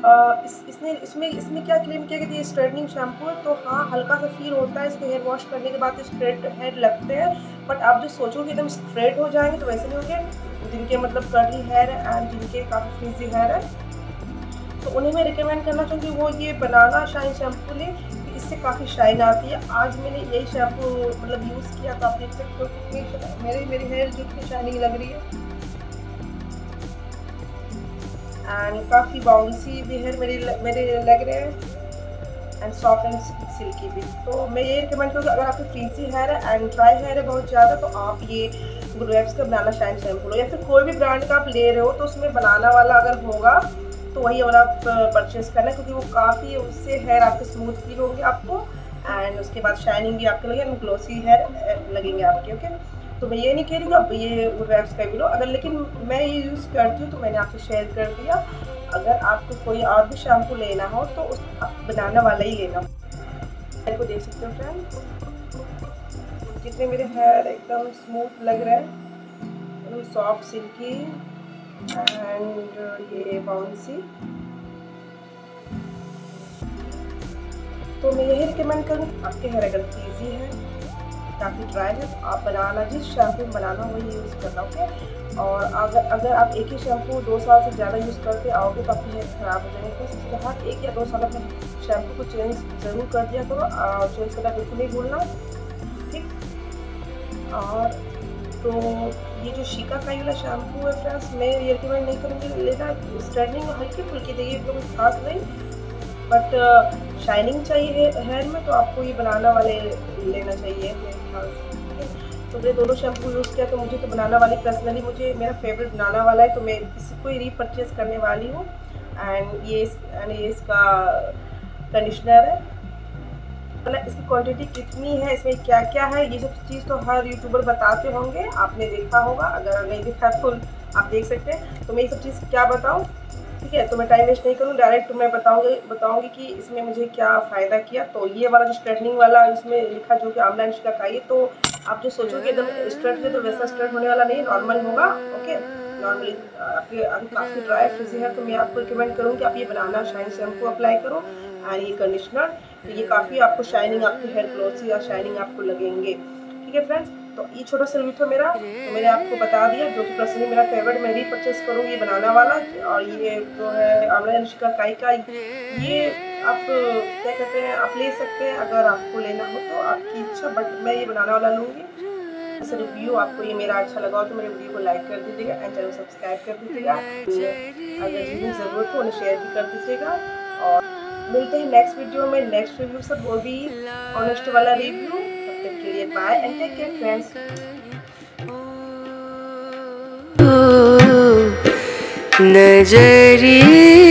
इसमें क्या क्लेम किया कि ये स्ट्रेटनिंग शैम्पू है, तो हाँ हल्का सा फील होता है इसको हेयर वॉश करने के बाद स्ट्रेट हेयर लगते हैं, बट आप जो सोचोगे एकदम स्ट्रेट हो जाएंगे तो वैसे नहीं होंगे। जिनके मतलब कर्ली हेयर है एंड जिनके काफ़ी फ्रीजी हेयर है तो उन्हें मैं रिकमेंड करना चाहूँगी वो ये बनाना शाइन शैम्पू लें, इससे काफ़ी शाइन आती है। आज मैंने यही शैम्पू मतलब यूज़ किया तो आप देख सकते हो कितनी मेरी हेयर जो कितनी शाइनिंग लग रही है एंड काफ़ी बाउंसी भी हेयर मेरे लग रहे हैं एंड सॉफ्ट एंड सिल्की भी। तो मैं ये रिकमेंड करूँगी अगर आपकी फ्रीजी हेयर है एंड ड्राई हेयर है बहुत ज़्यादा तो आप ये ग्लोएप्स का बनाना शाइन शैम्पू लो, या फिर कोई भी ब्रांड का आप ले रहे हो तो उसमें बनाना वाला अगर होगा तो वही वाला आप परचेज़ करना, क्योंकि वो काफ़ी उससे हेयर आपके स्मूथ फील होंगे आपको एंड उसके बाद शाइनिंग भी आपके लगेगी एंड ग्लोसी हेयर लगेंगे आपके। ओके, तो मैं ये नहीं कह रही हूँ आप ये ग्लोएप्स का भी लो, अगर लेकिन मैं ये यूज़ करती हूँ तो मैंने आपसे शेयर कर दिया। अगर आपको कोई और भी शैम्पू लेना हो तो उस बनाना वाला ही लेना। मेरे को देख सकते हो फ्रेंड्स कितने मेरे हेयर एकदम स्मूथ लग रहे हैं, एकदम सॉफ्ट सिल्की एंड ये बाउंसी। तो मैं यही रिकमेंड करूँगी आपके हेयर अगर फ्रीजी है काफ़ी ड्राई है तो आप बनाना जिस शैम्पू में बनाना वही यूज़ करना। ओके, और अगर आप एक ही शैम्पू 2 साल से ज़्यादा यूज़ करते आओगे तो आपके हेयर ख़राब हो जाएंगे, तो इसलिए हर 1 या 2 साल अपने शैम्पू को चेंज ज़रूर कर दिया करो और चेंज करना बिल्कुल नहीं भूलना। ठीक, और तो ये जो शिका काई वाला शैम्पू है फ्रेंड्स मैं ये रिकमेंड नहीं करूँगी लेना, स्ट्रेटनिंग हल्की फुल्की देगी कोई खास नहीं, बट शाइनिंग चाहिए हेयर में तो आपको ये बनाना वाले लेना चाहिए मेरे ख्याल से। तो मैंने दोनों शैम्पू यूज़ किया तो मुझे तो बनाना वाली पर्सनली मुझे मेरा फेवरेट बनाना वाला है, तो मैं इसको ही रीपरचेज़ करने वाली हूँ। एंड ये इसका कंडीशनर है, मतलब इसकी क्वांटिटी कितनी है इसमें क्या क्या है ये सब चीज़ तो हर यूट्यूबर बताते होंगे, आपने देखा होगा, अगर नहीं देखा तो आप देख सकते हैं। तो मैं ये सब चीज़ क्या बताऊँ, ठीक है, तो मैं टाइम वेस्ट नहीं करूँ, डायरेक्ट मैं बताऊँगी कि इसमें मुझे क्या फ़ायदा किया। तो ये वाला जो स्ट्रेटनिंग वाला इसमें लिखा जो कि आमला एंड शिका काई, तो आप जो सोचोगे एकदम स्ट्रेट है तो वैसा स्ट्रेट होने वाला नहीं, नॉर्मल होगा। ओके, नॉर्मली आपके अभी काफ़ी ड्राई फ्रीजी है तो मैं आपको रिकमेंड करूँगी आप ये बनाना शाइन शैम्पू अप्लाई करो एंड ये कंडीशनर, तो ये काफ़ी आपको शाइनिंग आपके हेयर ग्लोसी और शाइनिंग आपको लगेंगे। ठीक है फ्रेंड्स, तो ये छोटा सा रिव्यू था मेरा, तो मैंने आपको बता दिया जो कि पर्सनली मेरा फेवरेट मैं रीपरचेज़ करूँगी ये बनाना वाला। और ये जो है आमला एंड शिका काई का ये आप क्या कहते हैं आप ले सकते हैं अगर आपको लेना हो तो आपकी इच्छा, बट मैं ये बनाना वाला लूँगी। ऐसा रिव्यू आपको ये मेरा अच्छा लगा हो तो मेरे वीडियो को लाइक कर दीजिएगा एंड चैनल सब्सक्राइब कर दीजिएगा, अगर जिन्हें ज़रूरत हो उन्हें शेयर भी कर दीजिएगा। और मिलते हैं नेक्स्ट वीडियो में नेक्स्ट रिव्यू से, वो भी ऑनेस्ट वाला रिव्यू। तब तक के लिए bye and take care friends. नजरिए